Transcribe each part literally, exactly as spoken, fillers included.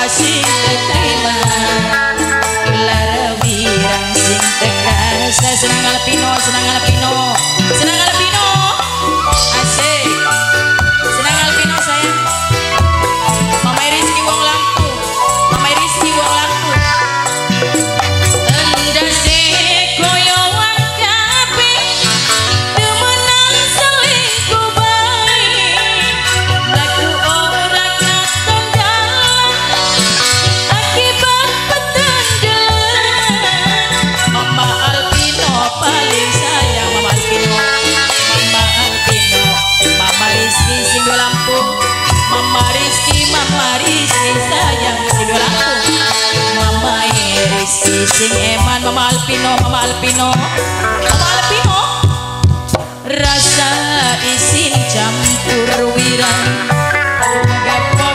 sing terima lara wirang sing tekrasa senang Alpino senang Alpino senang Alpino asik senang Alpino sayang Mama Rizky wong lampu Mama Rizky wong lampu endase koyo wong kape demenan selingkuh bae laku ora katon dalan akibat petendelan Mama Alpino paling sayang Mama Alpino Mama Alpino Mama Rizky sing dua lampu Mama Rizky Mama Rizky sayang sing dua lampu Mama Rizky sing eman Mama Alpino Mama Alpino Mama Alpino rasa isin campur wirang gapok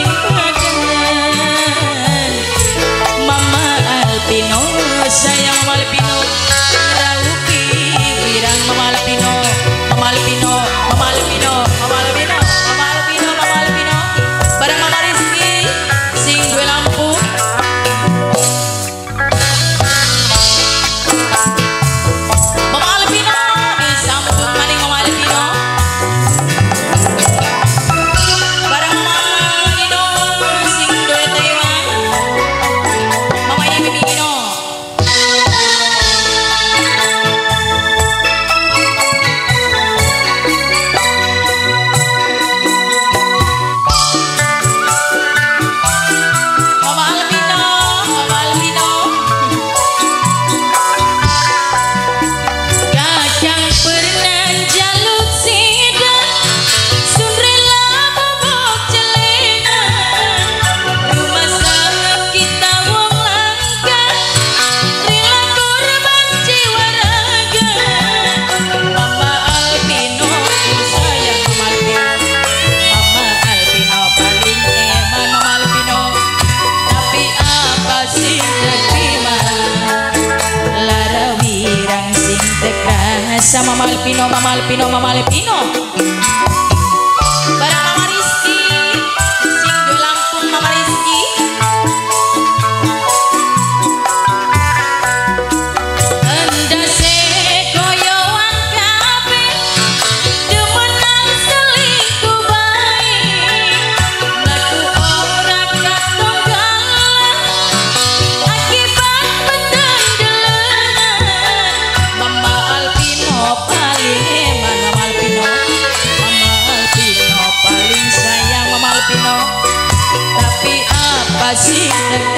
tinggalan Mama Alpino sayang Mama Alpino raupi wirang Mama Alpino Mama Alpino Mama Alpino Mama Alpino Mama Alpino Mama Alpino bareng Mama Rizky sing dua lampu Mama Alpino disambut maning Mama Alpino bareng Mama Gino sing dua Taiwan Mama Yemi Gino Mama Alpino Mama Alpino Kacang pernah jalut sidat Sundrela bobok celengan Rumah sakit kita wong langka Rela korban jiwa raga Mama Alpino sayang Mama Alpino Mama Alpino paling eman Mama Alpino tapi apa sing terima lara wirang sing tekrasa Mama Alpino Mama Alpino Mama Alpino barang Mama Rizky sing dua lampung Mama Rizky endase koyo wong kape demenan selingkuh bae laku ora katon dalan akibat petendelan Mama Alpino paling eman Mama Alpino Mama Alpino paling sayang Mama Alpino tapi apa sih